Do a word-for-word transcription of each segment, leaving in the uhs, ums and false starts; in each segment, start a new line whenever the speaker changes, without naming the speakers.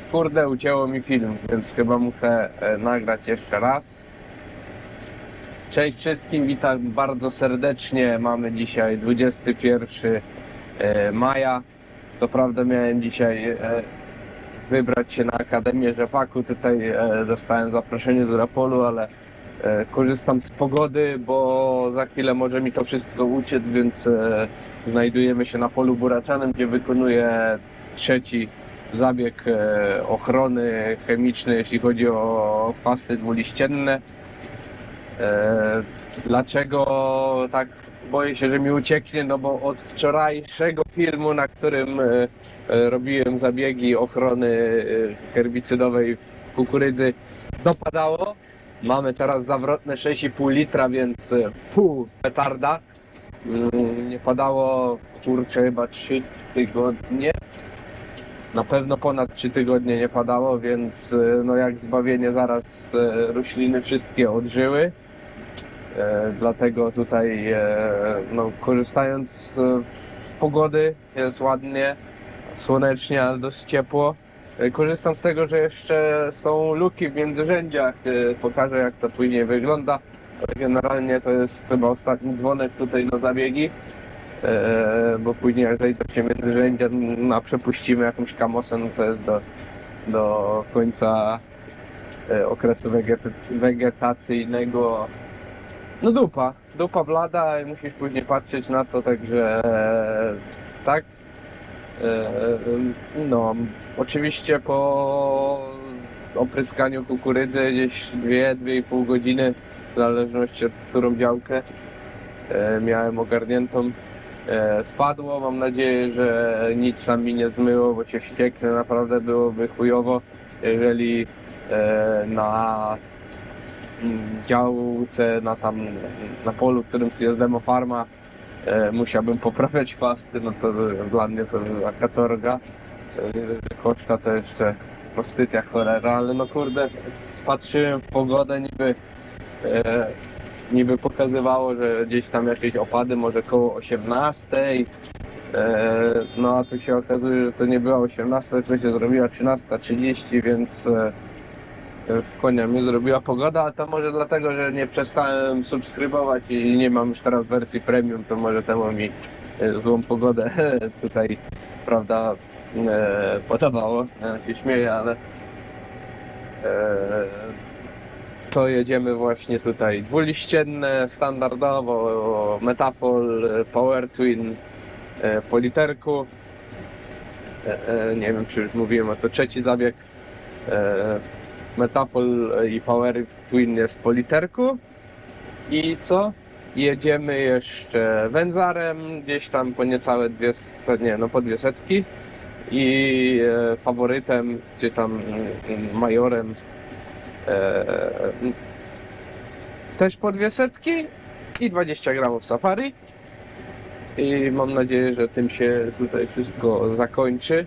Kurde, ucięło mi film, więc chyba muszę e, nagrać jeszcze raz. Cześć wszystkim, witam bardzo serdecznie. Mamy dzisiaj dwudziestego pierwszego e, maja. Co prawda miałem dzisiaj e, wybrać się na Akademię Rzepaku. Tutaj e, dostałem zaproszenie z Rapolu, ale e, korzystam z pogody, bo za chwilę może mi to wszystko uciec, więc e, znajdujemy się na polu buraczanym, gdzie wykonuję trzeci zabieg e, ochrony chemicznej, jeśli chodzi o chwasty dwuliścienne. E, dlaczego tak boję się, że mi ucieknie? No bo od wczorajszego filmu, na którym e, e, robiłem zabiegi ochrony e, herbicydowej w kukurydzy, dopadało. Mamy teraz zawrotne sześć i pół litra, więc e, pół petarda. Mm, nie padało, kurczę, chyba trzy tygodnie. Na pewno ponad trzy tygodnie nie padało, więc no jak zbawienie, zaraz rośliny wszystkie odżyły. E, dlatego tutaj e, no, korzystając z pogody, jest ładnie, słonecznie, ale dość ciepło. E, korzystam z tego, że jeszcze są luki w międzyrzędziach. E, pokażę, jak to później wygląda. Generalnie to jest chyba ostatni dzwonek tutaj na zabiegi. E, bo później jak zejdą się międzyrzędzia, a przepuścimy jakąś kamosę, no to jest do, do końca e, okresu wegeta- wegetacyjnego. No dupa, dupa blada i musisz później patrzeć na to, także e, tak. E, no, oczywiście po opryskaniu kukurydzy gdzieś dwie do dwóch i pół godziny, w zależności od którą działkę e, miałem ogarniętą. Spadło, mam nadzieję, że nic tam mi nie zmyło, bo się wścieknę, naprawdę byłoby chujowo, jeżeli na działce, na tam na polu, w którym jest demofarma, musiałbym poprawiać chwasty, no to dla mnie to była katorga. Koszta to jeszcze prostytia cholera, ale no kurde, patrzyłem w pogodę, niby niby pokazywało, że gdzieś tam jakieś opady, może koło osiemnastej, e, no a tu się okazuje, że to nie była osiemnasta, tylko się zrobiła trzynasta trzydzieści, więc e, w konia mnie zrobiła pogoda, a to może dlatego, że nie przestałem subskrybować i nie mam już teraz wersji premium, to może temu mi e, złą pogodę tutaj, prawda, e, podobało. Ja się śmieję, ale e, to jedziemy właśnie tutaj dwuliścienne, standardowo, Metapol, Power Twin po literku. Nie wiem, czy już mówiłem, a to trzeci zabieg. Metapol i Power Twin jest po literku. I co? Jedziemy jeszcze węzarem, gdzieś tam po niecałe dwie, nie, no po dwie setki. I faworytem, czy tam majorem, też po dwie setki i dwadzieścia gramów safari. I mam nadzieję, że tym się tutaj wszystko zakończy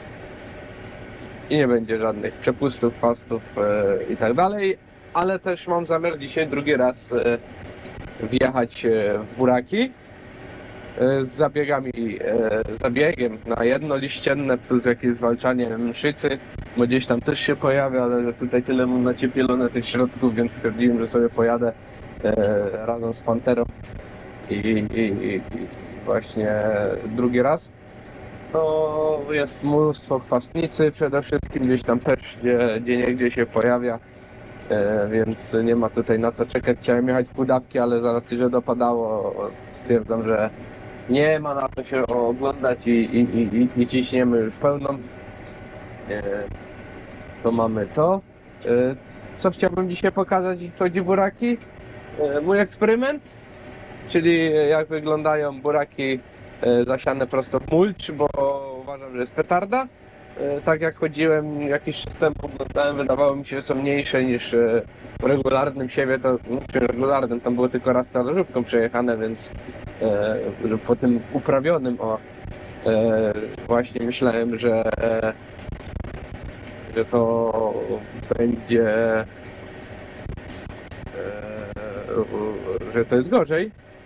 i nie będzie żadnych przepustów, fastów e, i tak dalej. Ale też mam zamiar dzisiaj drugi raz e, wjechać w buraki e, z zabiegami, e, zabiegiem na jedno liścienne plus jakieś zwalczanie mszycy, bo gdzieś tam też się pojawia, ale że tutaj tyle mam naciepielone tych środków, więc stwierdziłem, że sobie pojadę e, razem z Panterą i, i, i, i właśnie drugi raz. No, jest mnóstwo chwastnicy, przede wszystkim gdzieś tam też gdzie, gdzie niegdzie się pojawia, e, więc nie ma tutaj na co czekać. Chciałem jechać półdawki, ale z racji, że dopadało, stwierdzam, że nie ma na co się oglądać i, i, i, i ciśniemy już pełną. E, to mamy to. E, co chciałbym dzisiaj pokazać, jeśli chodzi o buraki? E, mój eksperyment, czyli jak wyglądają buraki e, zasiane prosto w mulcz, bo uważam, że jest petarda. E, tak jak chodziłem jakiś czas temu, oglądałem, wydawało mi się, że są mniejsze niż e, w regularnym siewie, to no, przy regularnym tam było tylko raz talerzówką przejechane, więc e, po tym uprawionym o e, właśnie myślałem, że e, że to będzie e, że to jest gorzej.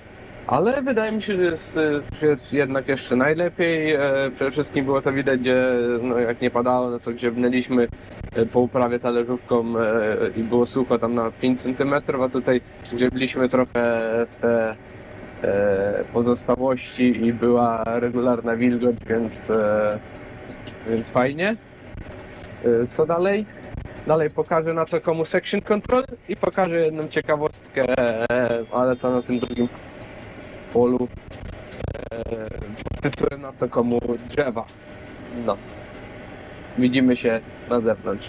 Ale wydaje mi się, że jest, że jest jednak jeszcze najlepiej. E, Przede wszystkim było to widać, gdzie no, jak nie padało, no to grzebnęliśmy e, po uprawie talerzówką e, i było sucho tam na pięć centymetrów, a tutaj grzebliśmy trochę w te e, pozostałości i była regularna wilgoć, więc, e, więc fajnie. E, Co dalej? Dalej pokażę na co komu section control i pokażę jedną ciekawostkę, e, ale to na tym drugim polu e, pod tytułem na co komu drzewa. No. Widzimy się na zewnątrz.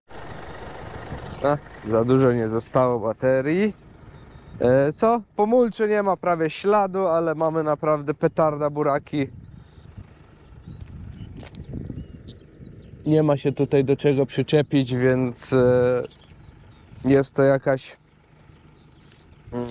A, za dużo nie zostało baterii. E, co? Po mulczy nie ma prawie śladu, ale mamy naprawdę petarda buraki. Nie ma się tutaj do czego przyczepić, więc e, jest to jakaś mm,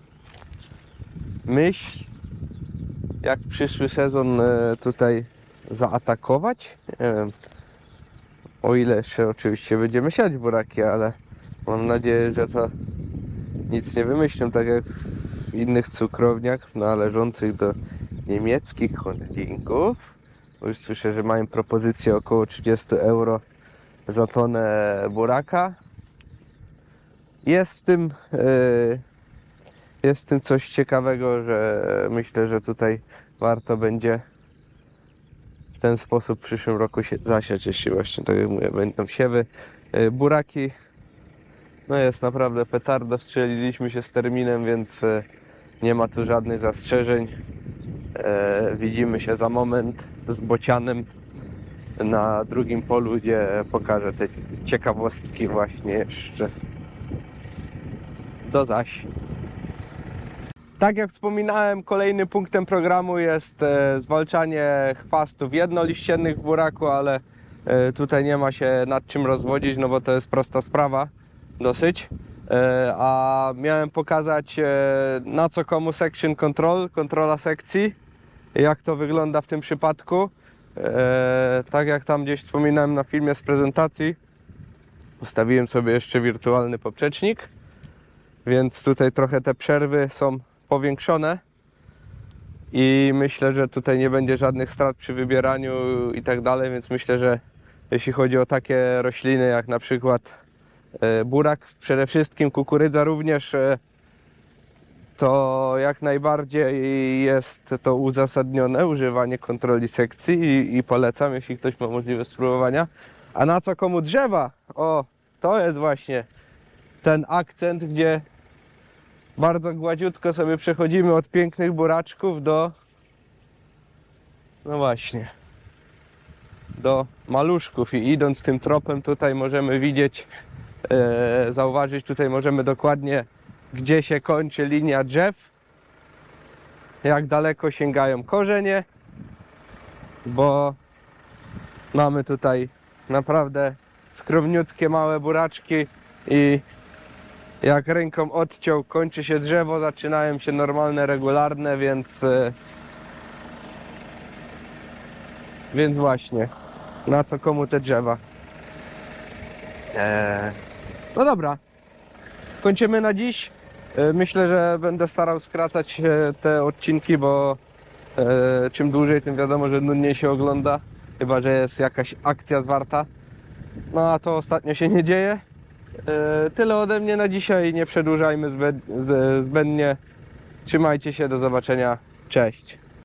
myśl, jak przyszły sezon e, tutaj zaatakować. Nie wiem, o ile jeszcze oczywiście będziemy siać buraki, ale mam nadzieję, że to nic nie wymyślą, tak jak w innych cukrowniach należących do niemieckich holdingów. Bo już słyszę, że mają propozycję około trzydzieści euro za tonę buraka. Jest w tym, yy, jest w tym coś ciekawego, że myślę, że tutaj warto będzie w ten sposób w przyszłym roku się zasiać, jeśli właśnie, tak jak mówię, będą siewy. Yy, buraki, no jest naprawdę petarda, strzeliliśmy się z terminem, więc yy, nie ma tu żadnych zastrzeżeń. Yy, widzimy się za moment z Bocianem na drugim polu, gdzie pokażę te ciekawostki właśnie jeszcze. Do zaś. Tak jak wspominałem, kolejnym punktem programu jest e, zwalczanie chwastów jednoliściennych w buraku, ale e, tutaj nie ma się nad czym rozwodzić, no bo to jest prosta sprawa dosyć. E, a miałem pokazać e, na co komu section control, kontrola sekcji, jak to wygląda w tym przypadku. E, tak jak tam gdzieś wspominałem na filmie z prezentacji, ustawiłem sobie jeszcze wirtualny poprzecznik, więc tutaj trochę te przerwy są powiększone i myślę, że tutaj nie będzie żadnych strat przy wybieraniu i tak dalej, więc myślę, że jeśli chodzi o takie rośliny jak na przykład e, burak, przede wszystkim kukurydza również, e, to jak najbardziej jest to uzasadnione używanie kontroli sekcji i, i polecam, jeśli ktoś ma możliwość spróbowania. A na co komu drzewa? O, to jest właśnie ten akcent, gdzie bardzo gładziutko sobie przechodzimy od pięknych buraczków do, no właśnie, do maluszków i idąc tym tropem tutaj możemy widzieć, e, zauważyć, tutaj możemy dokładnie, gdzie się kończy linia drzew, jak daleko sięgają korzenie, bo mamy tutaj naprawdę skromniutkie małe buraczki i jak ręką odciął, kończy się drzewo, zaczynają się normalne, regularne, więc więc właśnie, na co komu te drzewa. Eee. No dobra, kończymy na dziś. Myślę, że będę starał skracać te odcinki, bo e, czym dłużej, tym wiadomo, że nudniej się ogląda, chyba że jest jakaś akcja zwarta. No a to ostatnio się nie dzieje. E, tyle ode mnie na dzisiaj, nie przedłużajmy zbędnie. Trzymajcie się, do zobaczenia, cześć.